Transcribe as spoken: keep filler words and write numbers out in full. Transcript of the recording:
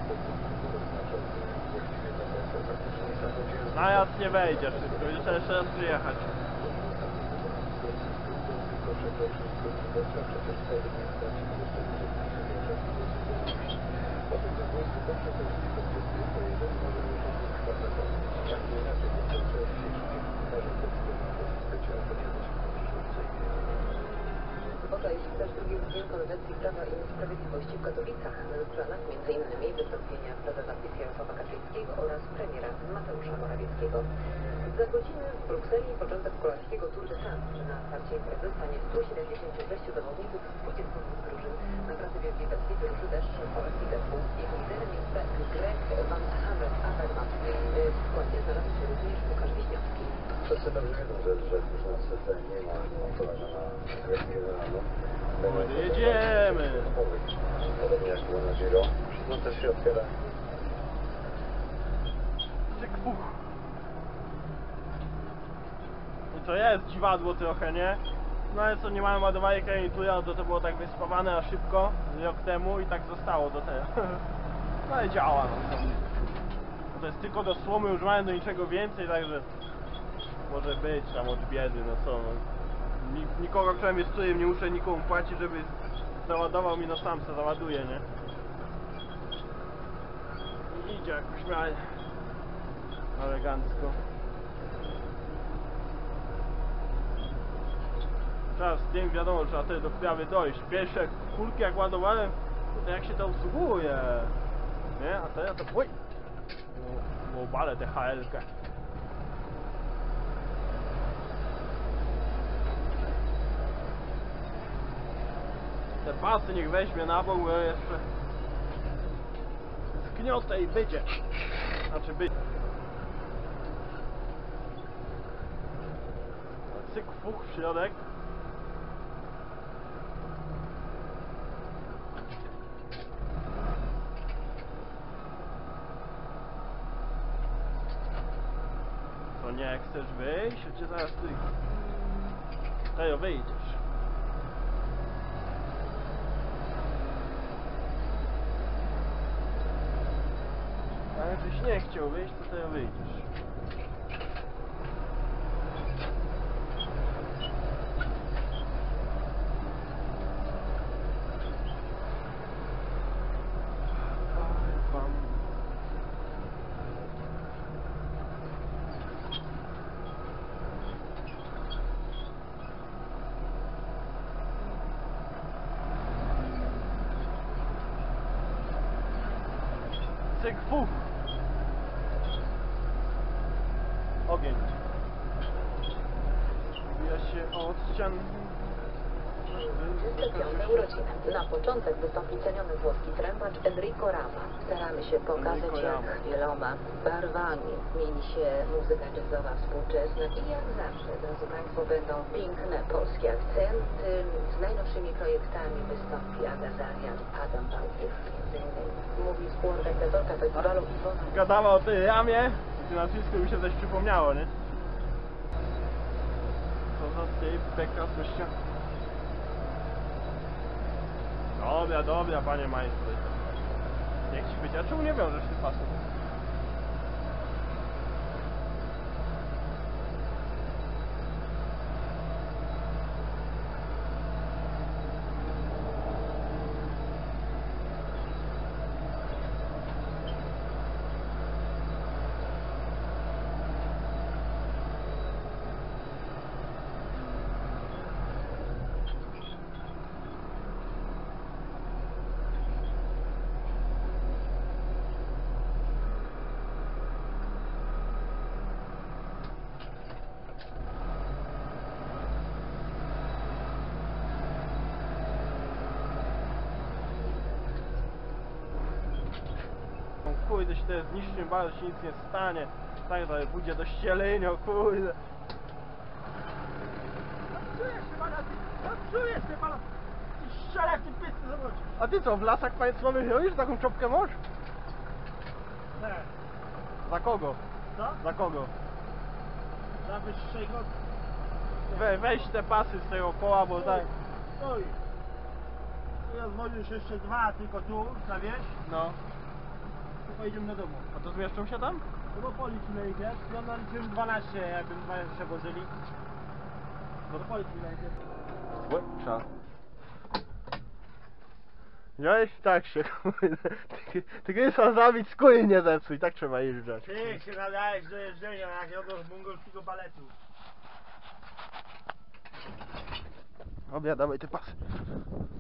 Najazd nie wejdziesz, tylko będziesz jeszcze raz przyjechać. Sobota jest też drugi dzień konwencji Prawa i Sprawiedliwości w Katowicach. W planach między innymi wystąpienia prezesa PiS Jarosława Kaczyńskiego oraz premiera Mateusza Morawieckiego. Za godzinę w Brukseli początek kolarskiego Tour de France. Na starcie imprezy stanie stu siedemdziesięciu sześciu zawodników z dwudziestu dwóch drużyn. Na trasy Wielkiej Bestii wyruszy też polski zespół. Jego liderem jest Greg Van Avermaet. W składzie znalazł się również Łukasz Wiśniowski. Wszyscy dobrze wiedzą, że, że już na scenie nie ma, nie ma kolarza na Grecji rano. Jedziemy! Podobnie jak było na Giro. No też się otwiera. Cyk, puch. I co jest? Dziwadło trochę, nie? No ale co, nie mają ładowarek garnitura, to to było tak wyspawane na szybko rok temu i tak zostało do teraz. No ale działa, no. To jest tylko do słomy, używają do niczego więcej, także może być tam od biedy, no co, no. Nikogo, którym jest którym, nie muszę nikomu płacić, żeby załadował mi, no sam se załaduje, nie? I idzie jakoś w miarę elegancko. Teraz z tym wiadomo, trzeba wtedy do wprawy dojść. Pierwsze kulki jak ładowałem, to jak się to obsługuje, nie? A teraz to... Oj! Bo, bo balę tę H L-kę. Te pasy niech weźmie na bok, bo jeszcze zgniotę i będzie. Znaczy być. Cyk, fuch w środek. To nie, jak chcesz wyjść, to cię zaraz ty... Tejo, wyjdziesz. A jakbyś nie chciał wyjść, to tejo wyjdziesz. Cyk, fuch! Ogień. Wbija się od ścian. trzydzieste piąte urodziny. Na początek wystąpi ceniony włoski trębacz Enrico Rama. Staramy się pokazać, jak wieloma barwami mieni się muzyka jazzowa współczesna i jak zawsze, drodzy Państwo, będą piękne polskie akcenty. Z najnowszymi projektami wystąpi Aga Zarian, Adam Bałtyk, między innymi. Mówi współorganizatorka festiwalu Iwona. Gadała o tej Ramie, gdzie nazwisko mi się coś przypomniało, nie? Co za tej beka słyszcie? Dobra, dobra, panie majstry. Niech ci być, a czemu nie wiążesz tych pasów? Kurde, się teraz zniszczy, bardzo się nic nie stanie. Tak, ale pójdzie do ścielenia, kurde. Czujesz się pana, czujesz się pana, strzelę w tym pysku, zobaczysz. A ty co, w lasach państwowych robisz? Taką czopkę masz? Nie. Za kogo? Co? Za kogo? Za wyższego. We, weź te pasy z tego koła, bo tak... Oj. Teraz możesz jeszcze dwa, tylko tu, na wieś. No. pojedziemy do domu. A to zmieszczą się tam? No bo policz ile ich jest? No naliczyłem dwanaście, jakby dwanaście się włożyli. No to policz ile ich jest. Trzeba. Wziąłeś? Tak się, kurde. Ty, ty gdzieś sam zabić, skóry nie zepsuj, tak trzeba jeżdżać. Ty się nadajesz do jeżdżenia jak jodą z mongolskiego baletu. Obiadamy te pasy.